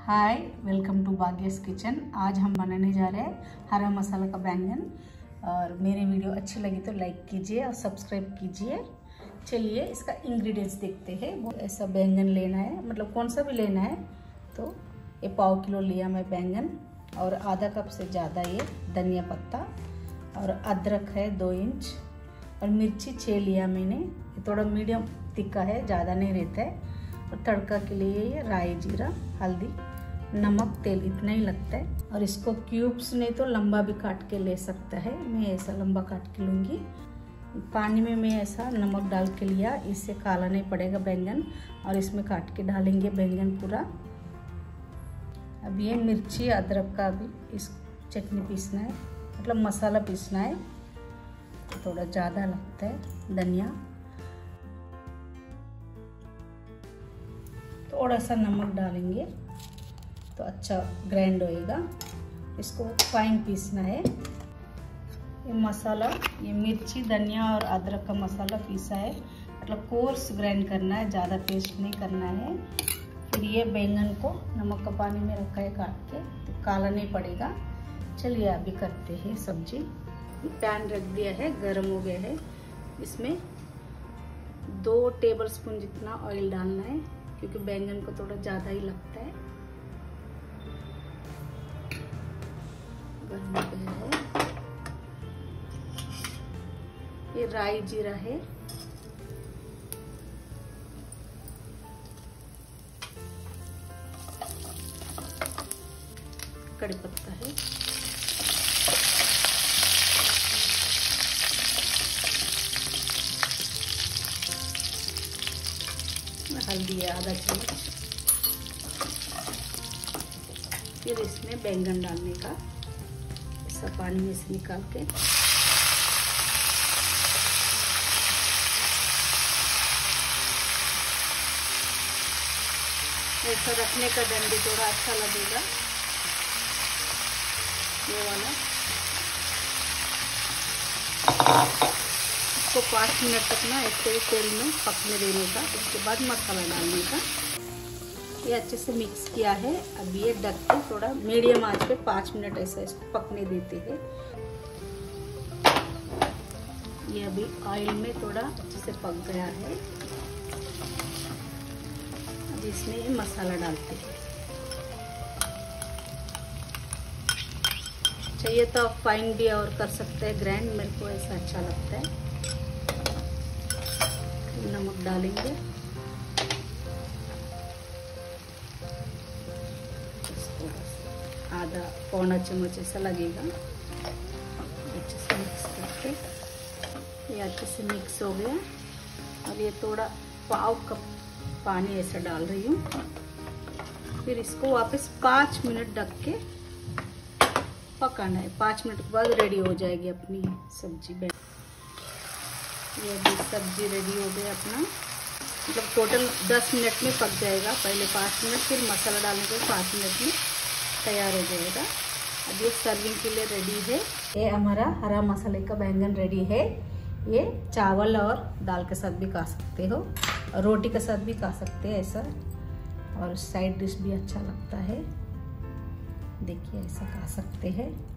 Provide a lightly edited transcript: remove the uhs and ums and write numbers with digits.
Hi, welcome to Bhagya's kitchen. आज हम बनाने जा रहे हैं हरा मसाला का बैंगन। और मेरे वीडियो अच्छी लगी तो लाइक कीजिए और सब्सक्राइब कीजिए। चलिए इसका इंग्रेडिएंट्स देखते हैं। वो ऐसा बैंगन लेना है, मतलब कौन सा भी लेना है। तो ये 1/4 किलो लिया मैं बैंगन, और आधा कप से ज़्यादा ये धनिया पत्ता, और अदरक है 2 इंच, और मिर्ची 6 लिया मैंने। ये थोड़ा मीडियम तिक्का है, ज़्यादा नहीं रहता है। और तड़का के लिए ये राई, जीरा, हल्दी, नमक, तेल इतना ही लगता है। और इसको क्यूब्स नहीं तो लंबा भी काट के ले सकता है। मैं ऐसा लंबा काट के लूँगी। पानी में मैं ऐसा नमक डाल के लिया, इससे काला नहीं पड़ेगा बैंगन। और इसमें काट के डालेंगे बैंगन पूरा। अब ये मिर्ची, अदरक का भी इस चटनी पीसना है, मतलब मसाला पीसना है। थोड़ा ज़्यादा लगता है। धनिया, थोड़ा सा नमक डालेंगे तो अच्छा ग्राइंड होएगा। इसको फाइन पीसना है। ये मसाला, ये मिर्ची, धनिया और अदरक का मसाला पीसा है, मतलब कोर्स ग्राइंड करना है, ज़्यादा पेस्ट नहीं करना है। फिर ये बैंगन को नमक का पानी में रखा है काट के, तो काला नहीं पड़ेगा। चलिए अभी करते हैं सब्जी। पैन रख दिया है, गरम हो गया है। इसमें 2 टेबलस्पून जितना ऑयल डालना है, क्योंकि बैंगन को थोड़ा ज़्यादा ही लगता है। गरम हो गया है। ये राई जीरा है, कड़ी पत्ता है, हल्दी है आधा चम्मच। फिर इसमें बैंगन डालने का, ऐसा पानी में से निकाल के। ऐसा रखने का डंडी थोड़ा अच्छा लगेगा, ये वाला। इसको 5 मिनट तक ना ऐसे ही तेल में पकने देने का। उसके बाद मसाला डालने का। ये अच्छे से मिक्स किया है। अब ये ढक के थोड़ा मीडियम आंच पे 5 मिनट ऐसा इसको पकने देते हैं। ये अभी ऑयल में थोड़ा अच्छे से पक गया है। अब इसमें ये मसाला डालते हैं। चाहिए तो आप फाइन भी और कर सकते हैं ग्राइंड, मेरे को ऐसा अच्छा लगता है। नमक डालेंगे, आधा पौना चम्मच ऐसा लगेगा। अच्छे से मिक्स करके, ये अच्छे से मिक्स हो गया। और ये थोड़ा 1/4 कप पानी ऐसा डाल रही हूँ। फिर इसको वापस 5 मिनट ढक के पकाना है। 5 मिनट के बाद रेडी हो जाएगी अपनी सब्जी। ये भी सब्जी रेडी हो गया अपना, मतलब टोटल 10 मिनट में पक जाएगा। पहले 5 मिनट, फिर मसाला डालने के 5 मिनट में तैयार हो जाएगा। अब ये सर्विंग के लिए रेडी है। ये हमारा हरा मसाले का बैंगन रेडी है। ये चावल और दाल के साथ भी खा सकते हो, और रोटी के साथ भी खा सकते हैं ऐसा। और साइड डिश भी अच्छा लगता है। देखिए ऐसा खा सकते हैं।